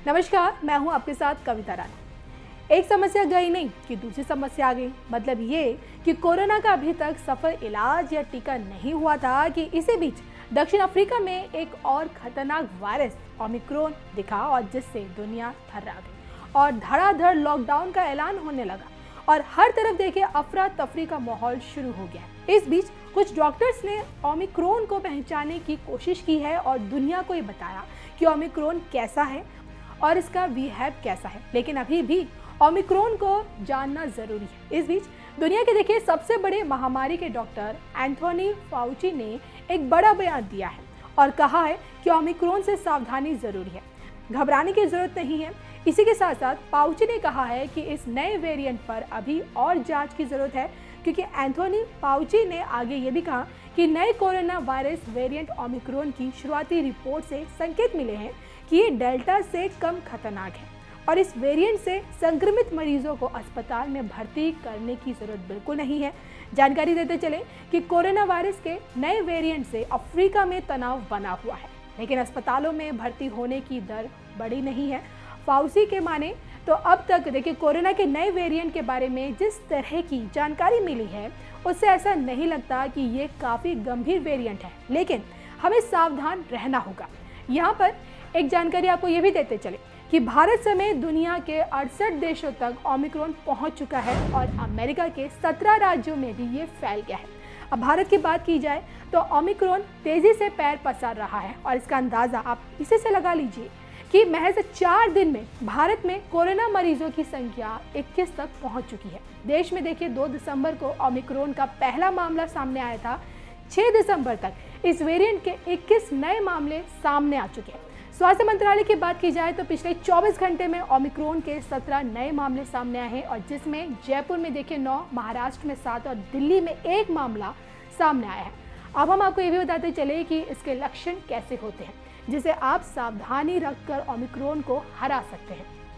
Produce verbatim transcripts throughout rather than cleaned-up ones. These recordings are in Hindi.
नमस्कार, मैं हूं आपके साथ कविता रानी। एक समस्या गई नहीं कि दूसरी समस्या आ गई। मतलब ये कि कोरोना का अभी तक सफल इलाज या टीका नहीं हुआ था कि इसी बीच दक्षिण अफ्रीका में एक और खतरनाक वायरस ओमिक्रॉन दिखा और जिससे दुनिया थर्रा गई और धड़ाधड़ लॉकडाउन का ऐलान होने लगा और हर तरफ देखिए अफरा तफरी का माहौल शुरू हो गया। इस बीच कुछ डॉक्टर्स ने ओमिक्रॉन को पहचानने की कोशिश की है और दुनिया को ये बताया कि ओमिक्रॉन कैसा है और इसका बिहेव कैसा है, लेकिन अभी भी ओमिक्रॉन को जानना जरूरी है। इस बीच दुनिया के देखिए सबसे बड़े महामारी के डॉक्टर एंथोनी फाउची ने एक बड़ा बयान दिया है और कहा है कि ओमिक्रॉन से सावधानी जरूरी है, घबराने की जरूरत नहीं है। इसी के साथ साथ फाउची ने कहा है कि इस नए वेरिएंट पर अभी और जांच की जरूरत है, क्योंकि एंथोनी फाउची ने आगे ये भी कहा कि नए कोरोना वायरस वेरिएंट ओमिक्रॉन की शुरुआती रिपोर्ट से संकेत मिले हैं कि ये डेल्टा से कम खतरनाक है और इस वेरिएंट से संक्रमित मरीजों को अस्पताल में भर्ती करने की जरूरत बिल्कुल नहीं है। जानकारी देते चले कि कोरोना वायरस के नए वेरिएंट से अफ्रीका में तनाव बना हुआ है, लेकिन अस्पतालों में भर्ती होने की दर बढ़ी नहीं है। फाउची के माने तो अब तक देखिए कोरोना के नए वेरिएंट के बारे में जिस तरह की जानकारी मिली है उससे ऐसा नहीं लगता कि ये काफ़ी गंभीर वेरिएंट है, लेकिन हमें सावधान रहना होगा। यहाँ पर एक जानकारी आपको ये भी देते चले कि भारत समेत दुनिया के अड़सठ देशों तक ओमिक्रॉन पहुंच चुका है और अमेरिका के सत्रह राज्यों में भी ये फैल गया है। अब भारत की बात की जाए तो ओमिक्रॉन तेजी से पैर पसार रहा है और इसका अंदाज़ा आप इसी से लगा लीजिए कि महज चार दिन में भारत में कोरोना मरीजों की संख्या इक्कीस तक पहुंच चुकी है। देश में देखिए दो दिसंबर को ओमिक्रॉन का पहला मामला सामने आया था। छह दिसंबर तक इस वेरिएंट के इक्कीस नए मामले सामने आ चुके हैं। स्वास्थ्य मंत्रालय की बात की जाए तो पिछले चौबीस घंटे में ओमिक्रॉन के सत्रह नए मामले सामने आए हैं और जिसमें जयपुर में देखिए नौ, महाराष्ट्र में सात और दिल्ली में एक मामला सामने आया है। अब हम आपको ये भी बताते चले कि इसके लक्षण कैसे होते हैं, जिसे आप सावधानी रखकर ओमिक्रॉन को हरा सकते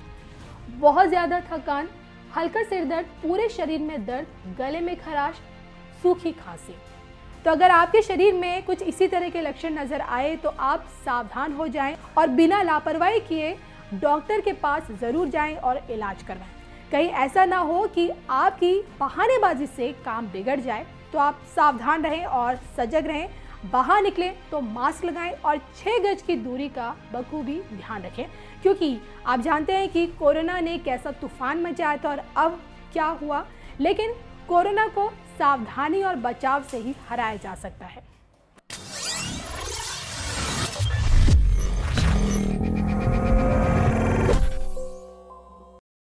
हैं। बहुत ज़्यादा थकान, हल्का सिर दर्द, पूरे शरीर में दर्द, गले में खराश, सूखी खांसी। तो अगर आपके शरीर में कुछ इसी तरह के लक्षण नजर आए तो आप सावधान हो जाएं और बिना लापरवाही किए डॉक्टर के पास जरूर जाएं और इलाज करवाएं। कहीं ऐसा ना हो कि आपकी बहानेबाजी से काम बिगड़ जाए, तो आप सावधान रहें और सजग रहें। बाहर निकलें तो मास्क लगाएं और छह गज की दूरी का बखूबी ध्यान रखें, क्योंकि आप जानते हैं कि कोरोना ने कैसा तूफान मचाया था और अब क्या हुआ, लेकिन कोरोना को सावधानी और बचाव से ही हराया जा सकता है।